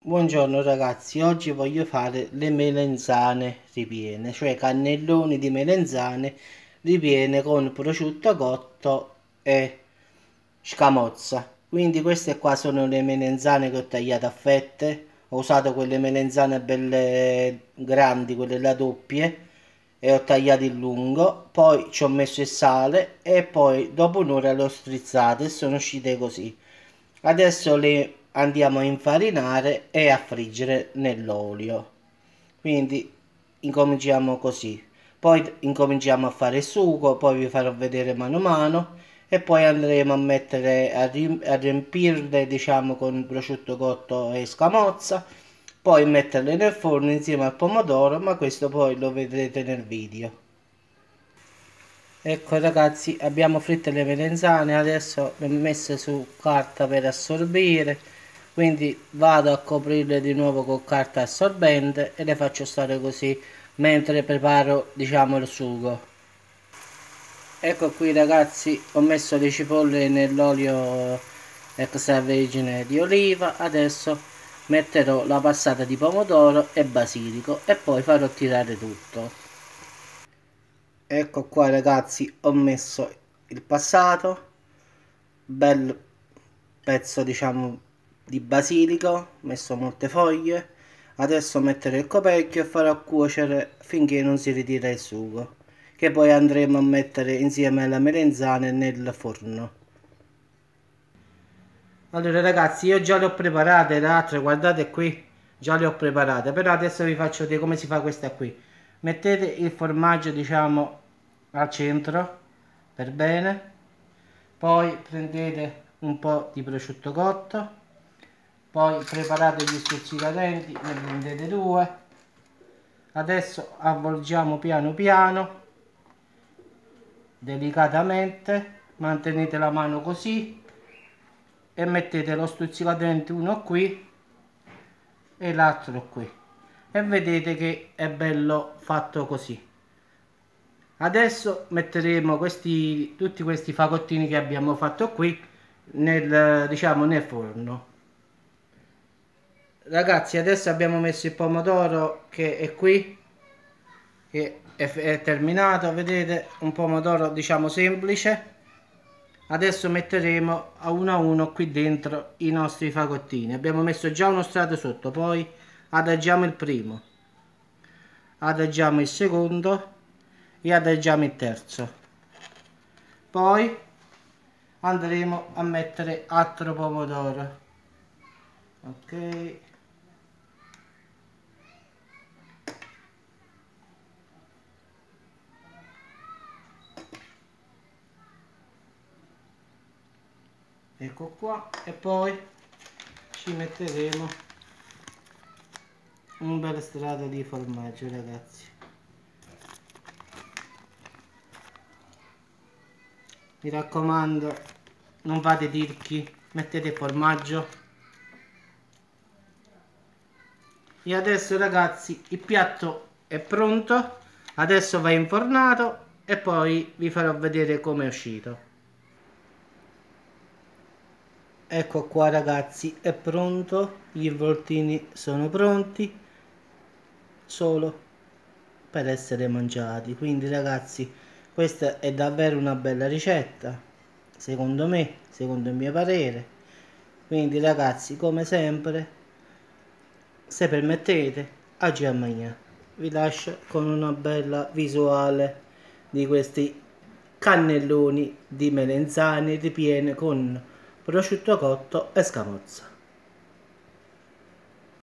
Buongiorno ragazzi, oggi voglio fare le melenzane ripiene, cioè cannelloni di melenzane ripiene con prosciutto cotto e scamozza. Quindi queste qua sono le melenzane che ho tagliato a fette, ho usato quelle melenzane belle grandi, quelle là doppie, e ho tagliato in lungo, poi ci ho messo il sale e poi dopo un'ora le ho strizzate e sono uscite così. Adesso le andiamo a infarinare e a friggere nell'olio. Quindi incominciamo così. Poi incominciamo a fare il sugo, poi vi farò vedere mano a mano e poi andremo a mettere a riempirle, diciamo, con prosciutto cotto e scamozza, poi metterle nel forno insieme al pomodoro, ma questo poi lo vedrete nel video. Ecco ragazzi, abbiamo fritto le melenzane, adesso le ho messe su carta per assorbire, quindi vado a coprirle di nuovo con carta assorbente e le faccio stare così mentre preparo, diciamo, il sugo. Ecco qui ragazzi, ho messo le cipolle nell'olio extravergine di oliva, adesso metterò la passata di pomodoro e basilico e poi farò tirare tutto. Ecco qua ragazzi, ho messo il passato, bel pezzo diciamo di basilico, ho messo molte foglie, adesso metterò il coperchio e farò cuocere finché non si ritira il sugo, che poi andremo a mettere insieme alle melenzane nel forno. Allora ragazzi, io già le ho preparate le altre, guardate qui, già le ho preparate, però adesso vi faccio vedere come si fa questa qui. Mettete il formaggio diciamo al centro per bene, poi prendete un po' di prosciutto cotto, poi preparate gli stuzzicadenti, ne prendete due, adesso avvolgiamo piano piano, delicatamente, mantenete la mano così e mettete lo stuzzicadente uno qui e l'altro qui e vedete che è bello fatto così. Adesso metteremo tutti questi fagottini che abbiamo fatto qui diciamo nel forno. Ragazzi, adesso abbiamo messo il pomodoro che è qui, che è terminato, vedete, un pomodoro diciamo semplice. Adesso metteremo a uno qui dentro i nostri fagottini. Abbiamo messo già uno strato sotto, poi adagiamo il primo, adagiamo il secondo e adagiamo il terzo. Poi andremo a mettere altro pomodoro. Ok. Ecco qua, e poi ci metteremo un bel strato di formaggio ragazzi. Mi raccomando, non fate tirchi, mettete formaggio. E adesso ragazzi il piatto è pronto, adesso va infornato e poi vi farò vedere come è uscito. Ecco qua ragazzi, è pronto, gli involtini sono pronti solo per essere mangiati. Quindi ragazzi, questa è davvero una bella ricetta, secondo me, secondo il mio parere. Quindi ragazzi, come sempre, se permettete, oggi a mangiare. Vi lascio con una bella visuale di questi cannelloni di melenzane ripiene con prosciutto cotto e scamozza.